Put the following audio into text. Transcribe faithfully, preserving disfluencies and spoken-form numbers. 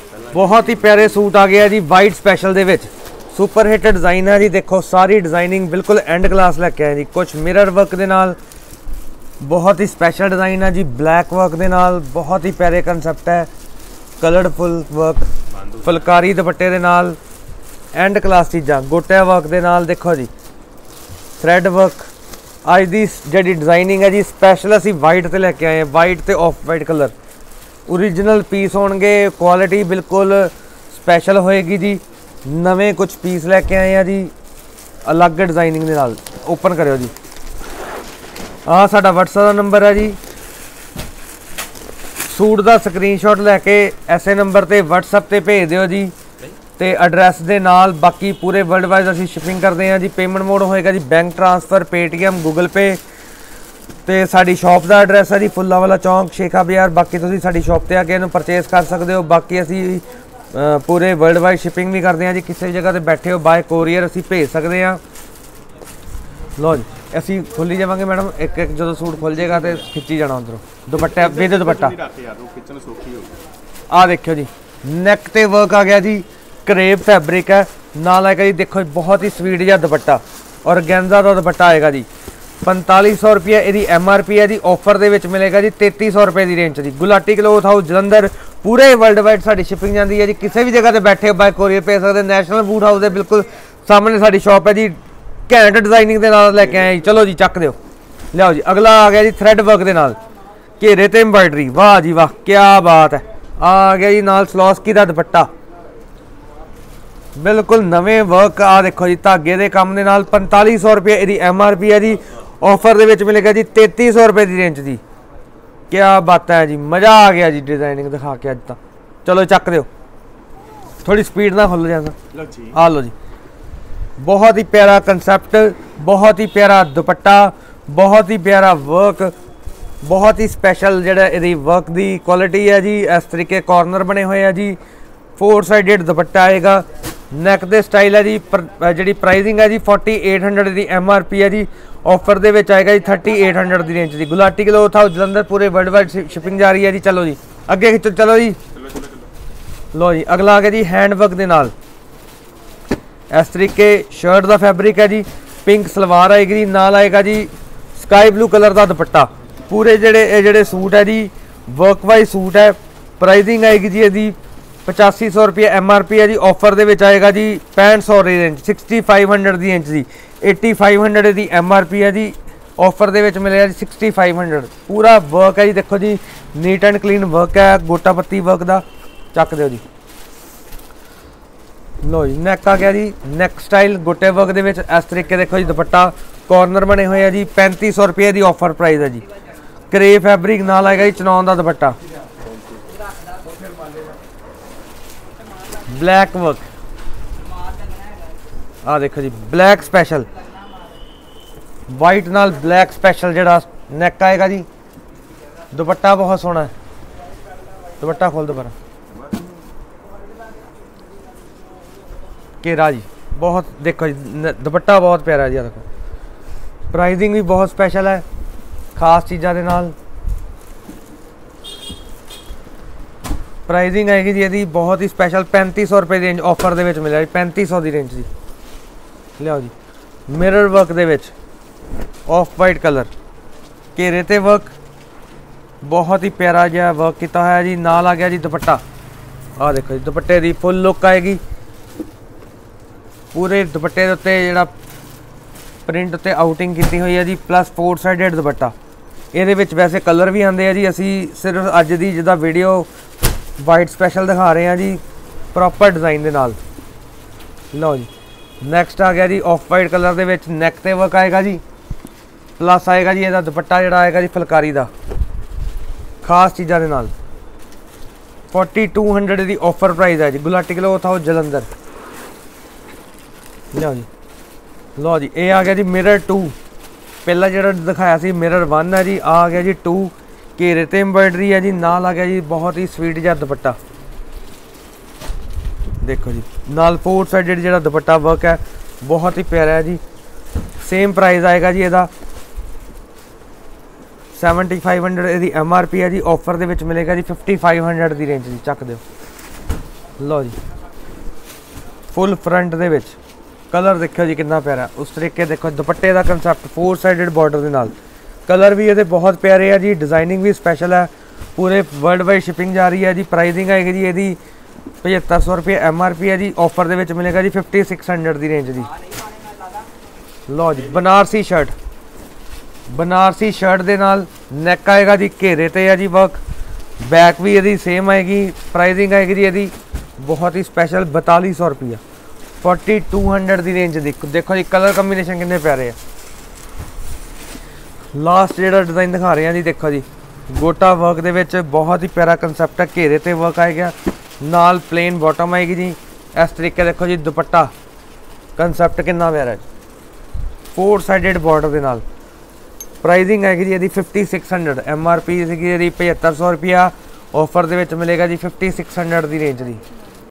बहुत ही प्यारे सूट आ गया जी वाइट स्पैशल दे विच सुपर हिट डिज़ाइन है जी। देखो सारी डिज़ाइनिंग बिल्कुल एंड क्लास लैके आए जी। कुछ मिरर वर्क दे नाल बहुत ही स्पैशल डिज़ाइन है जी। ब्लैक वर्क दे नाल बहुत ही प्यारे कंसैप्ट है। कलरफुल वर्क फुलकारी दुपट्टे दे नाल एंड क्लास चीज़ां गोटा वर्क दे नाल। देखो जी थ्रैड वर्क अज की जी डिज़ाइनिंग है जी स्पैशल असी वाइट ते लैके आए हैं। वाइट ते off white colour original piece होणगे। क्वालिटी बिल्कुल स्पैशल होएगी जी। नवे कुछ पीस लैके आए हैं जी अलग डिज़ाइनिंग दे नाल। ओपन करो जी। आ साडा व्हाट्सएप का नंबर है जी। सूट का स्क्रीनशॉट लैके ऐसे नंबर ते व्हाट्सएप ते भेज दिओ जी ते एड्रैस दे नाल। बाकी पूरे वर्ल्ड वाइड असीं शिपिंग करते हैं जी। पेमेंट मोड होएगा जी bank transfer Paytm Google Pay. तो साड़ी शॉप का एड्रैस है जी फुल्ला वाला चौंक शेखा बाजार। बाकी तुसीं साड़ी शॉप ते आके इहनूं परचेज कर सकते हो। बाकी असीं पूरे वर्ल्ड वाइड शिपिंग भी करते हैं जी। किसी जगह ते बैठे हो बाय कोरियर असीं भेज सकते हैं। लो जी असीं खुली जावांगे मैडम। एक एक जो सूट खुल जाएगा तो खिंची जाना उधरों दुपट्टा विद दुपट्टा। आ देखो जी नैक ते वर्क आ गया जी। करेब फैब्रिक है नाल आएगा जी। देखो बहुत ही स्वीट जिहा दुपट्टा और गेंजा का दुपट्टा आएगा जी। पैंताली सौ रुपये यदि एम आर पी है जी। ऑफर दे विच मिलेगा जी तेती सौ रुपये की रेंज जी। गुलाटी क्लोथ हाउस जलंधर पूरे वर्ल्ड वाइड साड़ी शिपिंग जाती है जी। किसी भी जगह से बैठे बाय कोरियर भेज सकते। नैशनल बूट हाउस के बिल्कुल सामने साड़ी शॉप है जी। घैंट डिज़ाइनिंग के नाल लैके आए जी। चलो जी चक दो लियाओ जी। अगला आ गया जी थ्रैड वर्क के नाल घेरे ते एम्ब्राइडरी। वाह जी वाह क्या बात है। आ गया जी नाल स्लॉस्की का दुपट्टा बिल्कुल नवे वर्क। आ देखो जी धागे के काम के नाल पैंताली सौ रुपये यदि एम आर पी है जी। ऑफर दे मिलेगा जी तेती सौ रुपये की रेंज जी। क्या बात है जी मज़ा आ गया जी डिज़ाइनिंग दिखा के अज तक। चलो चक दो थोड़ी स्पीड ना खुल जाए। आ लो जी बहुत ही प्यारा कंसैप्ट बहुत ही प्यारा दुपट्टा बहुत ही प्यारा वर्क बहुत ही स्पैशल जिहड़ा इहदी वर्क की क्वालिटी है जी। इस तरीके कॉर्नर बने हुए हैं जी। फोर साइडेड दुपट्टा आएगा। नैक दे स्टाइल है जी। जी प्राइसिंग है जी फोर्टी एट हंड्रड की एम आर पी है जी। ऑफर दे विच आएगा जी थर्टी एट हंड्रड की रेंज जी। गुलाटी क्लोथ हाउस जलंधर पूरे वर्ल्ड वाइड शिपिंग जा रही है जी। चलो जी अगे खिंचो चलो जी। लो जी अगला आ गया जी हैंड वर्क के नाल इस तरीके शर्ट का फैब्रिक है जी। पिंक सलवार आएगी जी नाल आएगा जी स्काई ब्लू कलर का दुपट्टा। पूरे जेडे जेडे सूट है जी वर्क वाइज सूट है। प्राइसिंग आएगी जी यदि पचासी सौ रुपये एम आर पी है जी। ऑफर दे विच आएगा जी पैंठ सौ की रेंज सिक्सटी फाइव हंड्रड की इंच जी। एटी फाइव हंड्रड की एम आर पी है जी। ऑफर दे विच मिलेगा जी सिक्सटी फाइव हंड्रड। पूरा वर्क है जी। देखो जी नीट एंड क्लीन वर्क है गोटा पत्ती वर्क का। चक दो जी। लो जी नैक आ गया जी नैक स्टाइल गोटे वर्क दे विच इस तरीके देखो जी दुपट्टा कॉर्नर बने हुए हैं जी। पैंती सौ रुपये की ऑफर प्राइस है जी। करे फैब्रिक नाल आएगा जी चनौन का दुपट्टा ब्लैक वर्क। आ देखो जी ब्लैक स्पैशल वाइट नाल ब्लैक स्पैशल जिहड़ा नैक आएगा जी। दुपट्टा बहुत सोहना है। दुपट्टा खोल दो पर घेरा जी बहुत देखो जी दुपट्टा बहुत प्यारा जी। देखो प्राइसिंग भी बहुत स्पैशल है खास चीज़ों के नाल। प्राइसिंग आएगी जी यदि बहुत ही स्पैशल पैंती सौ रुपये की रेंज। ऑफर दे विच मिलेगा जी पैंती सौ की रेंज जी। लियाओ जी मिरर वर्क दे विच ऑफ वाइट कलर घेरे ते वर्क बहुत ही प्यारा जिहा वर्क किया है जी। नाल आ गया जी दुपट्टा। आ देखो जी दुपट्टे की फुल लुक आएगी। पूरे दुपट्टे के उत्ते जिहड़ा प्रिंट उत्ते आउटिंग की हुई है जी। Plus four sided dupatta. ये वैसे कलर भी आते हैं जी। असी सिर्फ अज की जिदा वीडियो वाइट स्पैशल दिखा रहे हैं जी प्रॉपर डिज़ाइन के नाल। लो जी नैक्सट आ गया जी ऑफ वाइट कलर के विच नैक ते वर्क आएगा जी। प्लस आएगा जी इसका दुपट्टा जिहड़ा आएगा जी फुलकारी का खास चीज़ों के नाल। फोर्टी टू हंड्रड की ऑफर प्राइस है जी। Gulati cloth house Jalandhar. लो जी लो जी ये आ गया जी मिरर टू। पहला जो दिखाया सी मिरर वन है जी। आ गया जी टू घेरे ते एम्ब्रॉयडरी है जी। नाल आ गया जी बहुत ही स्वीट जिहा दुपट्टा। देखो जी नाल फोर साइडेड जो दुपट्टा वर्क है बहुत ही प्यारा है जी। सेम प्राइस आएगा जी इसका सैवनटी फाइव हंड्रड यदि एम आर पी है जी। ऑफर दे विच मिलेगा जी फिफ्टी फाइव हंड्रड की रेंज जी। चक दो लो जी फुल फ्रंट दे विच कलर देखो जी कितना प्यारा। उस तरीके देखो दुपट्टे का कंसैप्ट फोर साइडेड बॉर्डर के नाल, कलर भी ये बहुत प्यारे है जी, डिजाइनिंग भी स्पैशल है, पूरे वर्ल्ड वाइड शिपिंग जा रही है जी। प्राइसिंग आएगी जी ये पचहत्तर सौ रुपये एम आर पी है जी, ऑफर दे विच मिलेगा जी फिफ्टी सिक्स हंड्रेड की रेंज दी। लो जी बनारसी शर्ट, बनारसी शर्ट दे नाल नैक आएगा जी घेरे ते है जी वर्क, बैक भी यदि सेम आएगी। प्राइसिंग आएगी जी यदि बहुत ही स्पैशल बताली सौ रुपया फोर्टी टू हंड्रेड की रेंज दी। देखो जी कलर कंबीनेशन कितने प्यारे है। लास्ट जो डिज़ाइन दिखा रहे हैं जी, देखो जी गोटा वर्क दे विच बहुत ही प्यारा कंसैप्ट है, घेरे ते वर्क आएगा, नाल प्लेन बॉटम आएगी जी। इस तरीके देखो जी दुपट्टा कंसैप्ट कितना प्यारा है, फोर साइडेड बॉर्डर के नाल। प्राइसिंग आएगी जी यदि fifty six hundred M R P सी पचहत्तर सौ रुपया, ऑफर दे विच मिलेगा जी फिफ्टी सिक्स हंड्रेड की रेंज दी।